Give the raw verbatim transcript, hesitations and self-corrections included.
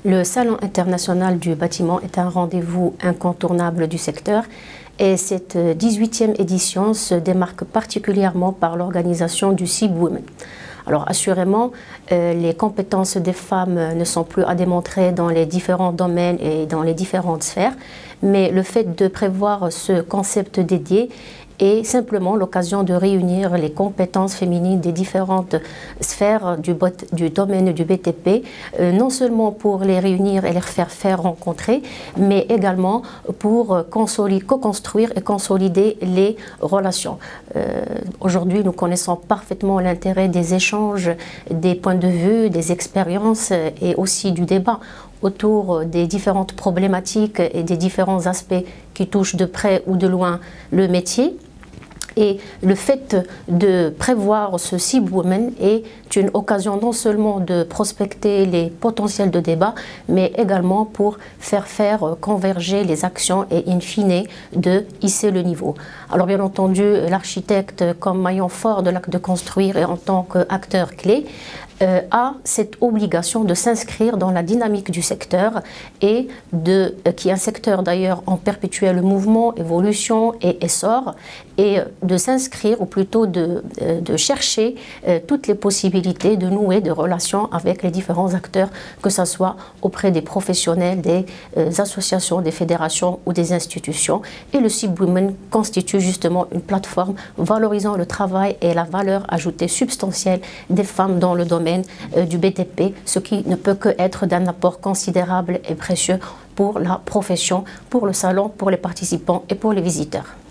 Le Salon international du bâtiment est un rendez-vous incontournable du secteur et cette dix-huitième édition se démarque particulièrement par l'organisation du C I B Women. Alors assurément, euh, les compétences des femmes ne sont plus à démontrer dans les différents domaines et dans les différentes sphères, mais le fait de prévoir ce concept dédié est simplement l'occasion de réunir les compétences féminines des différentes sphères du, du domaine du B T P, euh, non seulement pour les réunir et les faire faire rencontrer, mais également pour co-construire et consolider les relations. Euh, Aujourd'hui, nous connaissons parfaitement l'intérêt des échanges, des points de vue, des expériences et aussi du débat autour des différentes problématiques et des différents aspects qui touchent de près ou de loin le métier. Et le fait de prévoir ce C I B Women est une occasion non seulement de prospecter les potentiels de débat, mais également pour faire faire converger les actions et in fine de hisser le niveau. Alors bien entendu, l'architecte comme maillon fort de l'acte de construire et en tant qu'acteur clé, Euh, a cette obligation de s'inscrire dans la dynamique du secteur et de, euh, qui est un secteur d'ailleurs en perpétuel mouvement, évolution et essor, et de s'inscrire ou plutôt de, euh, de chercher euh, toutes les possibilités de nouer des relations avec les différents acteurs, que ce soit auprès des professionnels, des euh, associations, des fédérations ou des institutions. Et le C I B Women constitue justement une plateforme valorisant le travail et la valeur ajoutée substantielle des femmes dans le domaine du B T P, ce qui ne peut que être d'un apport considérable et précieux pour la profession, pour le salon, pour les participants et pour les visiteurs.